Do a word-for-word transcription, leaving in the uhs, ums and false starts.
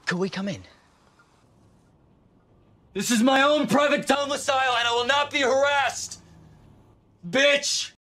Could we come in? This is my own private domicile, and I will not be harassed! Bitch!